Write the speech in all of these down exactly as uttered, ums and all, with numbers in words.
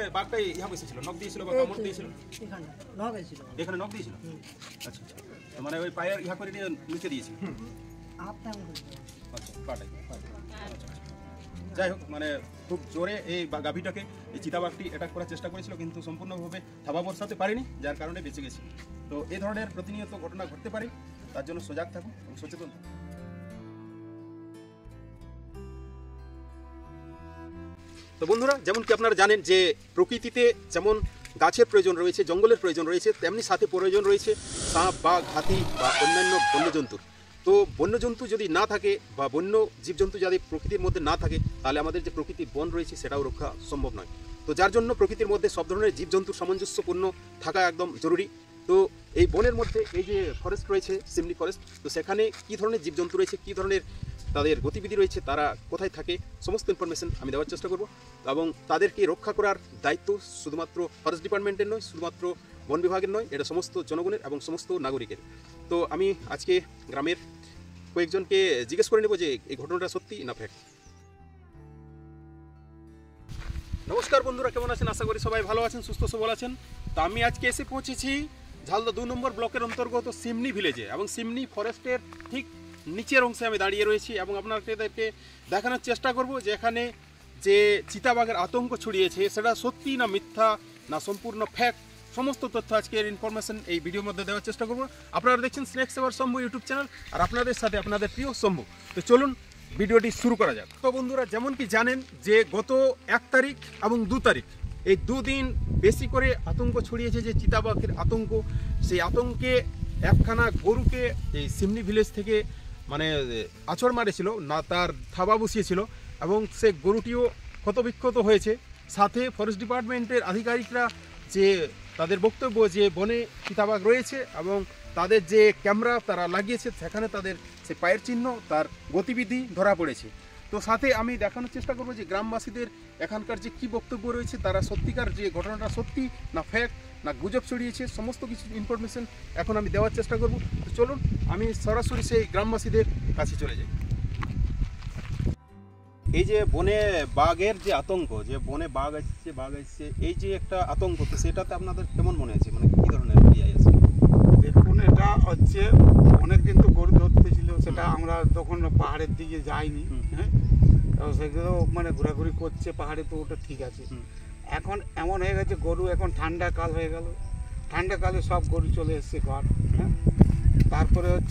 বাঘটাই ইহা বসেছিল, নখ দিয়েছিল বা কামড় দিয়েছিল? এখানে নখ দিয়েছিল। এখানে নখ দিয়েছিল? আচ্ছা, মানে ওই পায়ের ইহা করে দিয়ে নিচে দিয়েছে। হাতটা এমন করে। আচ্ছা, পাটাই। যাই হোক, মানে খুব জোরে এই গাভীটাকে এই চিতাবাঘটি অ্যাটাক করার চেষ্টা করেছিল, কিন্তু সম্পূর্ণভাবে থাবা বসাতে পারেনি, যার কারণে বেঁচে গেছে। তো এই ধরনের প্রতিনিয়ত ঘটনা ঘটতে পারে, তার জন্য সজাগ থাকুন এবং সচেতন থাকুন। তো বন্ধুরা, যেমন কি আপনারা জানেন যে প্রকৃতিতে যেমন গাছের প্রয়োজন রয়েছে, জঙ্গলের প্রয়োজন রয়েছে, তেমনি সাথে প্রয়োজন রয়েছে সাপ, বাঘ, হাতি বা অন্যান্য বন্যজন্তুর। তো বন্যজন্তু যদি না থাকে বা বন্য জীবজন্তু যদি প্রকৃতির মধ্যে না থাকে, তাহলে আমাদের যে প্রকৃতির বন রয়েছে সেটাও রক্ষা সম্ভব নয়। তো যার জন্য প্রকৃতির মধ্যে সব ধরনের জীবজন্তুর সামঞ্জস্যপূর্ণ থাকা একদম জরুরি। তো এই বনের মধ্যে এই যে ফরেস্ট রয়েছে, সিমনি ফরেস্ট, তো সেখানে কী ধরনের জীবজন্তু রয়েছে, কী ধরনের তাদের গতিবিধি রয়েছে, তারা কোথায় থাকে, সমস্ত ইনফরমেশন আমি দেওয়ার চেষ্টা করব। এবং তাদেরকে রক্ষা করার দায়িত্ব শুধুমাত্র ফরেস্ট ডিপার্টমেন্টের নয়, শুধুমাত্র বন বিভাগের নয়, এটা সমস্ত জনগণের এবং সমস্ত নাগরিকের। তো আমি আজকে গ্রামের কয়েকজনকে জিজ্ঞেস করে নেব যে এই ঘটনাটা সত্যি না ফ্যাক্ট। নমস্কার বন্ধুরা, কেমন আছেন? আশা করি সবাই ভালো আছেন, সুস্থ সবল আছেন। তো আমি আজকে এসে পৌঁছেছি ঝালদা দু নম্বর ব্লকের অন্তর্গত সিমনি ভিলেজে, এবং সিমনি ফরেস্টের ঠিক নিচের অংশে আমি দাঁড়িয়ে রয়েছি, এবং আপনাদেরকে দেখানোর চেষ্টা করব যে এখানে যে চিতাবাঘের আতঙ্ক ছড়িয়েছে সেটা সত্যি না মিথ্যা না সম্পূর্ণ ফ্যাক্ট, সমস্ত তথ্য আজকের ইনফরমেশন এই ভিডিওর মধ্যে দেওয়ার চেষ্টা করব। আপনারা দেখছেন snake saver Shambhu YouTube channel, আর আপনাদের সাথে আপনাদের প্রিয় শম্ভু। তো চলুন ভিডিওটি শুরু করা যাক। তো বন্ধুরা, যেমন কি জানেন যে গত এক তারিখ এবং দু তারিখ এই দুদিন বেশি করে আতঙ্ক ছড়িয়েছে, যে চিতাবাঘের আতঙ্ক। সেই আতঙ্কে একখানা গরুকে এই সিমনি ভিলেজ থেকে মানে আছড় মারেছিল, না তার থাবা বসিয়েছিল, এবং সে গরুটিও ক্ষতবিক্ষত হয়েছে। সাথে ফরেস্ট ডিপার্টমেন্টের আধিকারিকরা যে তাদের বক্তব্য যে বনে চিতাবাঘ রয়েছে এবং তাদের যে ক্যামেরা তারা লাগিয়েছে, সেখানে তাদের সে পায়ের চিহ্ন, তার গতিবিধি ধরা পড়েছে। তো সাথে আমি দেখানোর চেষ্টা করবো যে গ্রামবাসীদের এখানকার যে কী বক্তব্য রয়েছে, তারা সত্যিকার যে ঘটনাটা সত্যি না ফ্যাক্ট না গুজব ছড়িয়েছে, সমস্ত কিছু ইনফরমেশন এখন আমি দেওয়ার চেষ্টা করব। তো চলুন আমি সরাসরি সেই গ্রামবাসীদের কাছে চলে যাই। এই যে বনে বাঘের যে আতঙ্ক, যে বনে বাঘ আসছে বাঘ আসছে এই যে একটা আতঙ্ক, তো সেটাতে আপনাদের কেমন মনে আছে, মানে কী ধরনের ইয়ে আছে? দেখুন, এটা হচ্ছে অনেক দিন তো গরু ধরতে ছিল, সেটা আমরা তখন পাহাড়ের দিকে যাইনি, হ্যাঁ, সেগুলো মানে ঘোরাঘুরি করছে পাহাড়ে, তো ওটা ঠিক আছে। এখন এমন হয়ে গেছে, গরু এখন ঠান্ডা কাল হয়ে গেল, ঠান্ডা কালে সব গরু চলে এসছে ঘর, হ্যাঁ। তারপরে হচ্ছে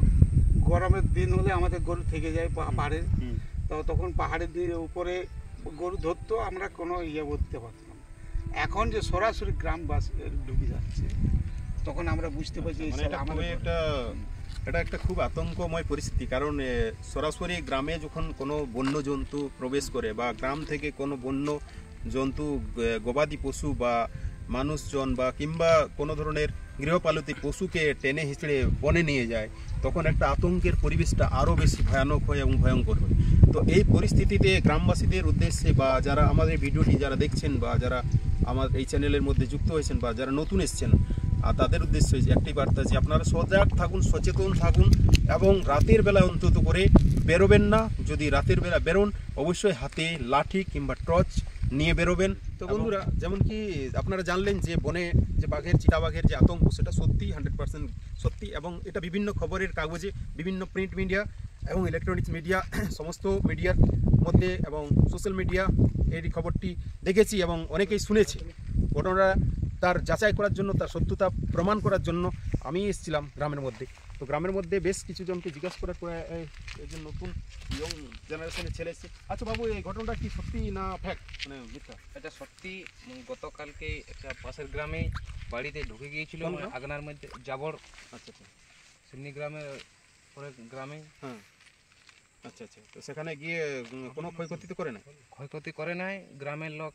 গরমের দিন হলে আমাদের গরু থেকে যায় পাহাড়ে, তো তখন পাহাড়ের দিকে উপরে গরু ধরতো, আমরা কোনো ইয়ে বলতে পারতাম। এখন যে সরাসরি গ্রামবাসী ঢুকে যাচ্ছে, তখন আমরা বুঝতে পারছি এটা এটা একটা খুব আতঙ্কময় পরিস্থিতি। কারণ সরাসরি গ্রামে যখন কোনো বন্য জন্তু প্রবেশ করে, বা গ্রাম থেকে কোনো বন্য জন্তু, গবাদি পশু বা মানুষজন বা কিংবা কোনো ধরনের গৃহপালিত পশুকে টেনে হিঁচড়ে বনে নিয়ে যায়, তখন একটা আতঙ্কের পরিবেশটা আরও বেশি ভয়ানক হয় এবং ভয়ঙ্কর হয়। তো এই পরিস্থিতিতে গ্রামবাসীদের উদ্দেশ্যে, বা যারা আমাদের ভিডিওটি যারা দেখছেন, বা যারা আমার এই চ্যানেলের মধ্যে যুক্ত হয়েছেন, বা যারা নতুন এসছেন, আর তাদের উদ্দেশ্যে একটি বার্তা যে আপনারা সজাগ থাকুন, সচেতন থাকুন, এবং রাতের বেলা অন্তত করে বেরোবেন না। যদি রাতের বেলা বেরোন, অবশ্যই হাতে লাঠি কিংবা টর্চ নিয়ে বেরোবেন। তো বন্ধুরা, যেমন কি আপনারা জানলেন যে বনে যে বাঘের চিতাবাঘের যে আতঙ্ক, সেটা সত্যি হান্ড্রেড পার্সেন্ট সত্যি, এবং এটা বিভিন্ন খবরের কাগজে, বিভিন্ন প্রিন্ট মিডিয়া এবং ইলেকট্রনিক্স মিডিয়া, সমস্ত মিডিয়ার মধ্যে এবং সোশ্যাল মিডিয়া এই খবরটি দেখেছি এবং অনেকেই শুনেছে। ঘটনাটা তার যাচাই করার জন্য, তার সত্যতা প্রমাণ করার জন্য আমি এসেছিলাম গ্রামের মধ্যে। তো গ্রামের মধ্যে বেশ কিছু জনকে জিজ্ঞাসা করার পরে এই যে নতুন ইয়ং জেনারেশনের ছেলে এসছে। আচ্ছা বাবু, এই ঘটনাটা কি সত্যি না ফ্যাক্ট, মানে মিথ্যা? এটা সত্যি। গতকালকে একটা পাশের গ্রামে বাড়িতে ঢুকে গিয়েছিল আগ্নার মধ্যে জাবর। আচ্ছা আচ্ছা, সিমনি গ্রামে পরে গ্রামে। হ্যাঁ, আচ্ছা আচ্ছা। তো সেখানে গিয়ে কোনো ক্ষয়ক্ষতি তো করে না? ক্ষয়ক্ষতি করে নাই। গ্রামের লোক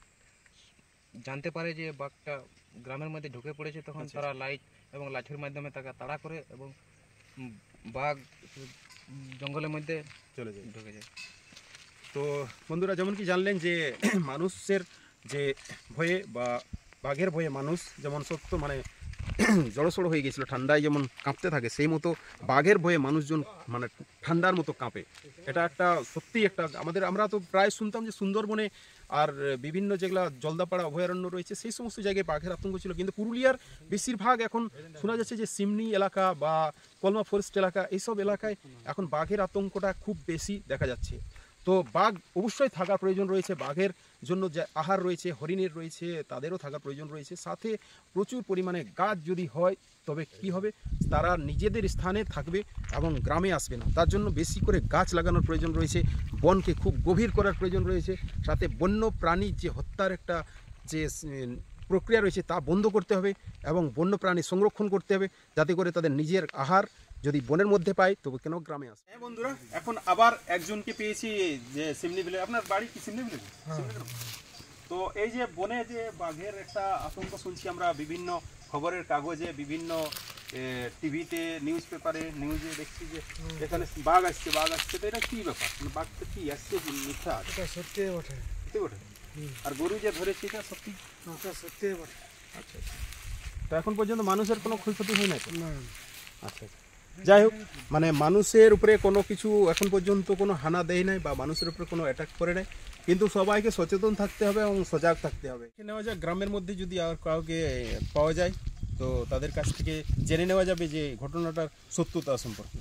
জানতে পারে যে বাঘটা গ্রামের মধ্যে ঢুকে পড়েছে, তখন তারা লাইট এবং লাঠির মাধ্যমে তাকে তাড়া করে, এবং বাঘ জঙ্গলের মধ্যে চলে যায়, ঢুকে যায়। তো বন্ধুরা, যেমন কি জানলেন যে মানুষের যে ভয়ে বা বাঘের ভয়ে মানুষ যেমন সত্য মানে জড়সড়ো হয়ে গেছিলো, ঠান্ডায় যেমন কাঁপতে থাকে সেই মতো বাঘের ভয়ে মানুষজন মানে ঠান্ডার মতো কাঁপে। এটা একটা সত্যি একটা আমাদের, আমরা তো প্রায় শুনতাম যে সুন্দরবনে আর বিভিন্ন যেগুলা জলদাপাড়া অভয়ারণ্য রয়েছে সেই সমস্ত জায়গায় বাঘের আতঙ্ক ছিল, কিন্তু পুরুলিয়ার বেশিরভাগ এখন শোনা যাচ্ছে যে সিমনি এলাকা বা কলমা ফরেস্ট এলাকা এইসব এলাকায় এখন বাঘের আতঙ্কটা খুব বেশি দেখা যাচ্ছে। তো বাঘ অবশ্যই থাকার প্রয়োজন রয়েছে, বাঘের জন্য যে আহার রয়েছে, হরিণের রয়েছে, তাদেরও থাকার প্রয়োজন রয়েছে। সাথে প্রচুর পরিমাণে গাছ যদি হয় তবে কি হবে, তারা নিজেদের স্থানে থাকবে এবং গ্রামে আসবে না। তার জন্য বেশি করে গাছ লাগানোর প্রয়োজন রয়েছে, বনকে খুব গভীর করার প্রয়োজন রয়েছে। সাথে বন্য প্রাণী যে হত্যার একটা যে প্রক্রিয়া রয়েছে তা বন্ধ করতে হবে এবং বন্য প্রাণী সংরক্ষণ করতে হবে, যাতে করে তাদের নিজের আহার যদি বনের মধ্যে পাই তবে কেন গ্রামে আসে। হ্যাঁ বন্ধুরা, এখন আবার একজনকে পেয়েছি যে সিমনি ভিলেজ। আপনার বাড়ি কি সিমনি ভিলেজ? তো এই যে বনে যে বাঘের একটা আতঙ্ক শুনছি আমরা বিভিন্ন খবরের কাগজে, বিভিন্ন টিভিতে, নিউজ পেপারে, নিউজে দেখছি যে এখানে বাঘ আসছে বাঘ আসছে তো এটা কি ব্যাপার? মানে বাঘ তো কি আসছে কি মিথ্যা? এটা সত্যি বটে। সত্যি বটে। আর গরু যে ধরেছে এটা সত্যি? এটা সত্যি বটে। আচ্ছা আচ্ছা। তো এখন পর্যন্ত মানুষের কোনো ক্ষয়ক্ষতি হয় না তো? না। আচ্ছা আচ্ছা। যাই হোক, মানে মানুষের উপরে কোনো কিছু এখন পর্যন্ত কোনো হানা দেয় নাই বা মানুষের উপরে কোনো অ্যাটাক করে নাই, কিন্তু সবাইকে সচেতন থাকতে হবে এবং সজাগ থাকতে হবে। নেওয়া যায় গ্রামের মধ্যে যদি আর কাউকে পাওয়া যায় তো তাদের কাছ থেকে জেনে নেওয়া যাবে যে ঘটনাটার সত্যতা সম্পর্কে।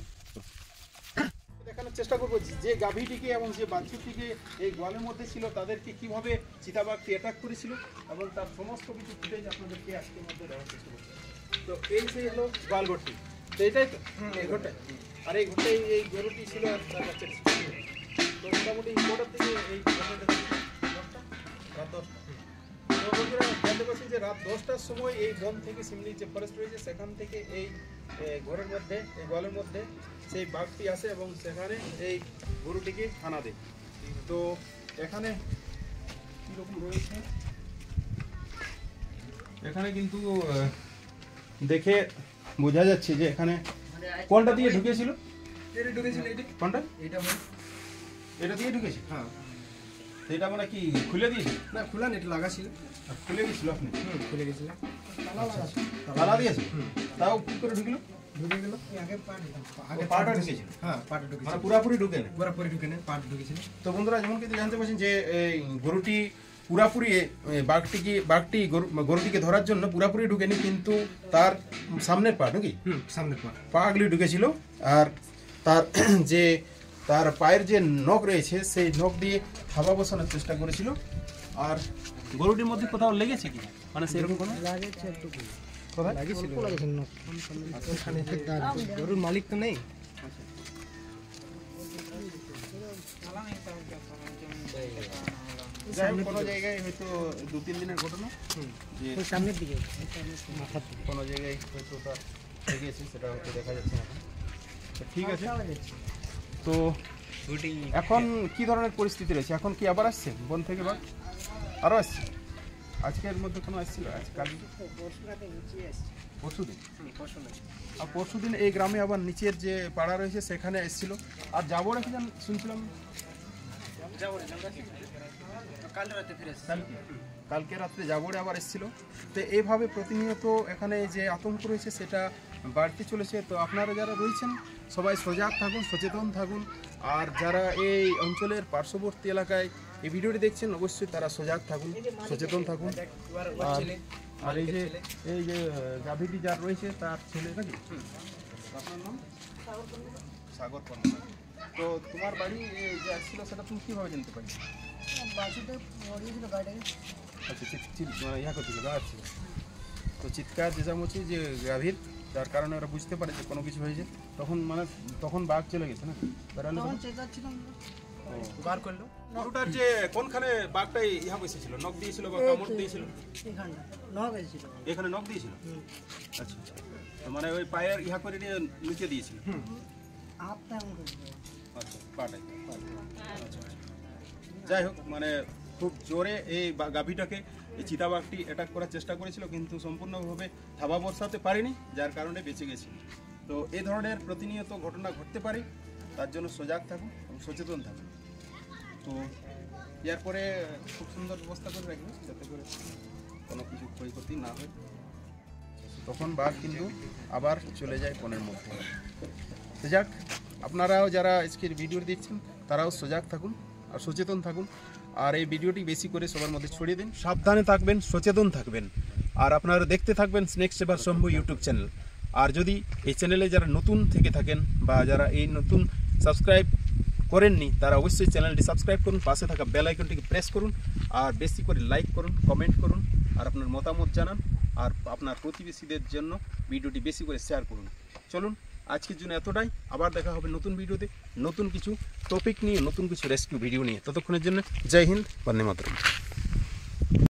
দেখানোর চেষ্টা করবো যে গাভীটিকে এবং যে বাছুরটিকে এই গোয়ালের মধ্যে ছিল তাদেরকে কিভাবে চিতাবাঘটি অ্যাটাক করেছিল এবং তার সমস্ত কিছু ফুটেজ আপনাদেরকে আজকের মধ্যে দেওয়ার চেষ্টা করবো। তো এই সেই হলো গোয়ালঘরটি, তো এটাই তো এই ঘরটাই, আর এই ঘরটাই এই গরুটি ছিল আর তার বাচ্চাটি ছিল। তো মোটামুটি কটার থেকে এই ঘটনাটা দশটা রাত দশটা তো বন্ধুরা জানতে পারছি যে রাত দশটার সময় এই বন থেকে সিমলি যে ফরেস্ট রয়েছে সেখান থেকে এই ঘরের মধ্যে, এই গোয়ালের মধ্যে সেই বাঘটি আসে এবং সেখানে এই গরুটিকে হানা দেয়। তো এখানে কীরকম রয়েছে এখানে কিন্তু দেখে বোঝা যাচ্ছে যে এখানে কোনটা দিয়ে ঢুকেছিল? এটা ঢুকেছিল এটা। কোনটা? এটা মানে এটা দিয়ে ঢুকেছে? হ্যাঁ। এটা মানে কি খুলে দিয়েছে? না, খোলা নেট লাগা ছিল। আর খুলে গেছিল আপনি? হুম, খুলে গেছিল। তালা লাগা ছিল। তালা দিয়েছে? তাও কি করে ঢুকলো? ঢুকে গেল। আগে পাট আগে পাটা ঢুকেছিল? হ্যাঁ, পাটা ঢুকেছিল। মানে পুরাপুরি ঢুকে না? পুরোপুরি ঢুকে না, পাট ঢুকেছিল। তো বন্ধুরা যেমন কিন্তু জানতে পারছেন যে এই গরুটি পুরাপুরি বাঘটিকে বাঘটি গরু গরুটিকে ধরার জন্য পুরাপুরি ঢুকেনি, কিন্তু তার সামনের পা নাকি হুম, সামনের পাট। পাগুলি ঢুকেছিল। আর তার যে তার পায়ের যে নখ রয়েছে সেই নখ দিয়ে থাবা বসানোর চেষ্টা করেছিল। আর গরুটির মধ্যে কোথাও লেগেছে কি, মানে সেরকম কোনো লাগেছে একটু। কোথায় লাগেছিল? লাগেছিল না। ওখানে যে গরুর মালিক তো নেই। যাই হোক, কোনো জায়গায় হয়তো দু তিন দিনের ঘটনা যে ওই সামনের দিকে, মাথার দিকে। কোনো জায়গায় হয়তো তার লেগেছে, সেটা হয়তো দেখা যাচ্ছে না এখন। তো ঠিক আছে। তো এখন কি ধরনের পরিস্থিতি রয়েছে? এখন কি আবার আসছে বন থেকে বাঘ? আরও আসছে? আজকের মধ্যে কোনো আসছিল? আজ কাল পরশু দিন? আর পরশু দিন এই গ্রামে আবার নিচের যে পাড়া রয়েছে সেখানে এসেছিল। আর যাবো নাকি জান শুনছিলাম কালকে কালকে রাত্রে জাবরে আবার এসেছিল। তো এইভাবে প্রতিনিয়ত এখানে যে আতঙ্ক রয়েছে সেটা বাড়তে চলেছে। তো আপনারা যারা রয়েছেন সবাই সজাগ থাকুন, সচেতন থাকুন। আর যারা এই অঞ্চলের পার্শ্ববর্তী এলাকায় এই ভিডিওটি দেখছেন অবশ্যই তারা সজাগ থাকুন, সচেতন থাকুন। আর এই যে এই যে গাভীটি যার রয়েছে তার ছেলে নাকি? আপনার নাম? সাগর কর্মকার। তো তোমার বাড়ি যে আসছিল সেটা তুমি কীভাবে জানতে পারি? বাছুরটা মরিয়েছিল গাড়িটাকে। আচ্ছা, মানে ইয়া করছিল গা আসছিল। তো চিৎকার চেঁচামেচি যে গাভীর, যার কারণে ওরা বুঝতে পারে যে কোনো কিছু হয়েছে, তখন মানে তখন বাঘ চলে গেছে না বেড়ালে তখন চেঁচাচ্ছিলাম, বার করলো। গরুটার যে কোনখানে বাঘটাই ইহা বসেছিল, নখ দিয়েছিল বা কামড় দিয়েছিল? এখানটা নখ হয়েছিল। এখানে নখ দিয়েছিল? আচ্ছা, তো মানে ওই পায়ের ইহা করে নিয়ে লুকিয়ে দিয়েছিল? হাতটা এমন করেছিল। আচ্ছা, পাটাই। আচ্ছা, যাই হোক, মানে খুব জোরে এই গাভীটাকে এই চিতাবাঘটি অ্যাটাক করার চেষ্টা করেছিল, কিন্তু সম্পূর্ণভাবে থাবা বসাতে পারেনি, যার কারণে বেঁচে গেছে। তো এই ধরনের প্রতিনিয়ত ঘটনা ঘটতে পারে, তার জন্য সজাগ থাকুন এবং সচেতন থাকুন। তো এরপরে খুব সুন্দর ব্যবস্থা করে রাখবেন যাতে করে কোনো কিছু ক্ষয়ক্ষতি না হয়। তখন বাঘ কিন্তু আবার চলে যায় বনের মধ্যে। তো যাক, আপনারাও যারা আজকের ভিডিও দেখছেন তারাও সজাগ থাকুন আর সচেতন থাকুন, আর এই ভিডিওটি বেশি করে সবার মধ্যে ছড়িয়ে দিন। সাবধানে থাকবেন, সচেতন থাকবেন, আর আপনারা দেখতে থাকবেন snake saver Shambhu YouTube channel. আর যদি এই চ্যানেলে যারা নতুন থেকে থাকেন বা যারা এই নতুন সাবস্ক্রাইব করেননি তারা অবশ্যই চ্যানেলটি সাবস্ক্রাইব করুন, পাশে থাকা বেল আইকনটিকে প্রেস করুন, আর বেশি করে লাইক করুন, কমেন্ট করুন, আর আপনার মতামত জানান, আর আপনার প্রতিবেশীদের জন্য ভিডিওটি বেশি করে শেয়ার করুন। চলুন, আজকের জন্য এতটাই। আবার দেখা হবে নতুন ভিডিওতে, নতুন কিছু টপিক নিয়ে, নতুন কিছু রেস্কিউ ভিডিও নিয়ে। ততক্ষণের জন্য জয় হিন্দ, বন্দে মাতরম।